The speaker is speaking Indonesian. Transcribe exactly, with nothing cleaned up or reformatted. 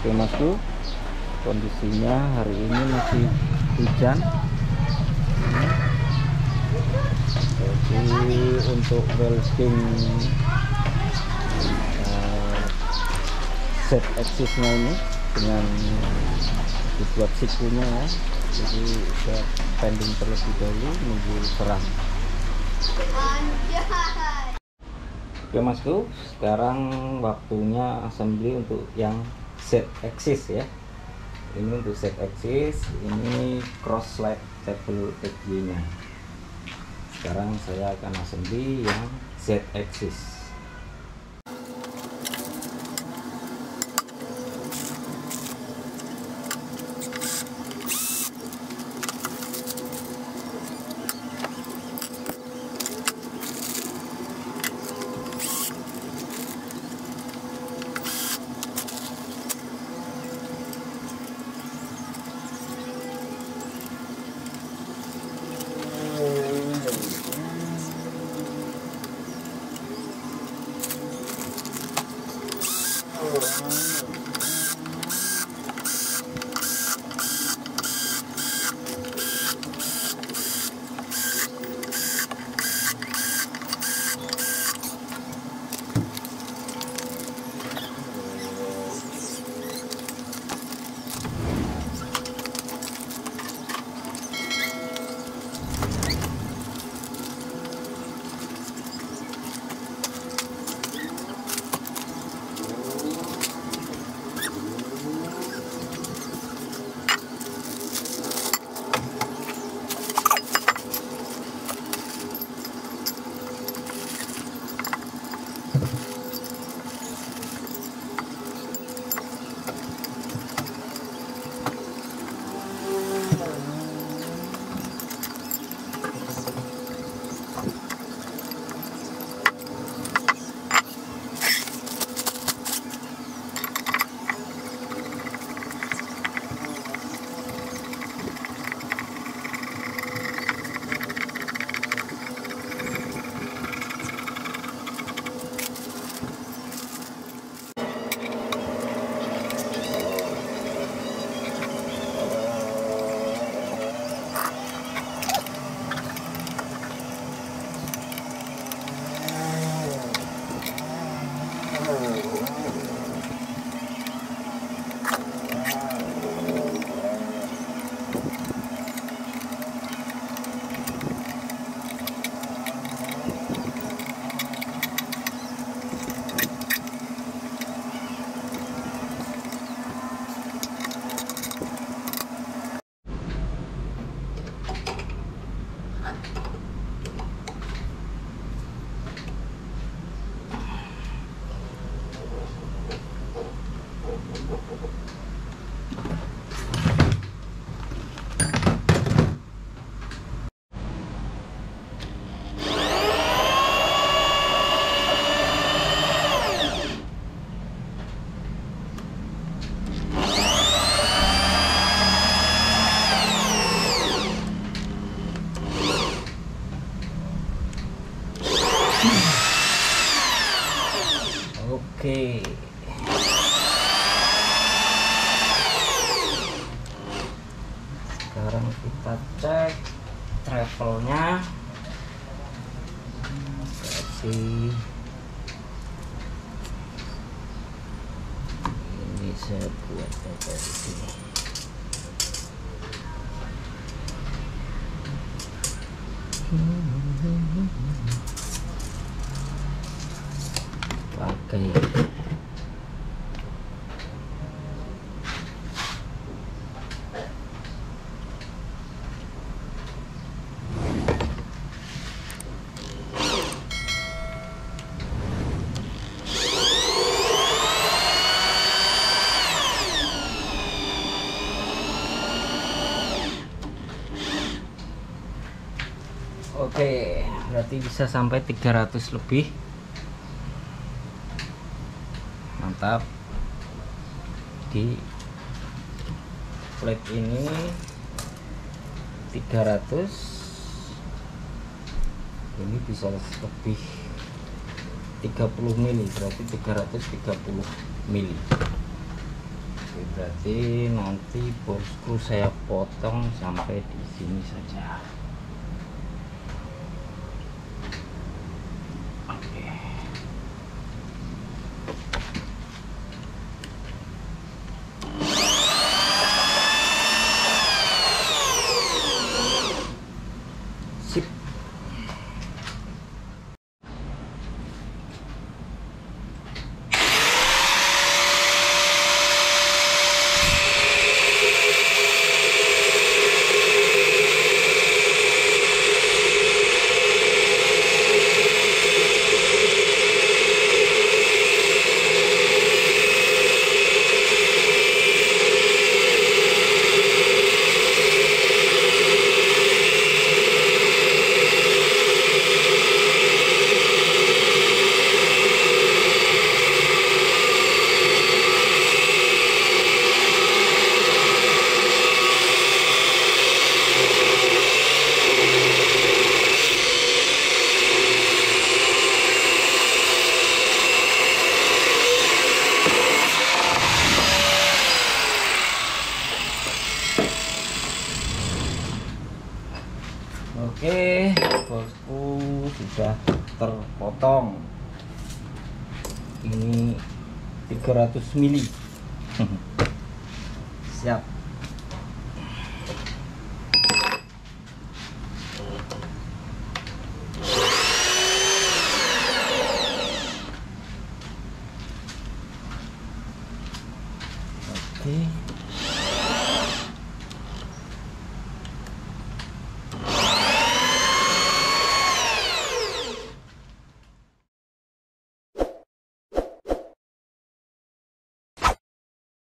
Oke Masku, kondisinya hari ini masih hujan. Jadi untuk welding uh, set axisnya ini dengan dibuat sikunya ya, jadi saya pending terlebih dahulu nunggu serang. Oke Masku, sekarang waktunya assembly untuk yang set axis ya. Ini untuk set axis, ini cross slide table edge nya. Sekarang saya akan assembly yang Z axis. Oke, sekarang kita cek travelnya. Kasih ini saya buat dari sini. Pakai Oke, berarti bisa sampai tiga ratus lebih. Mantap. Di plate ini tiga ratus, ini bisa lebih tiga puluh mili, berarti tiga ratus tiga puluh mili. Oke. Berarti nanti bosku saya potong sampai di sini saja. Oke. Sip. Oke, bosku sudah terpotong. Ini tiga ratus mili. Siap. Oke.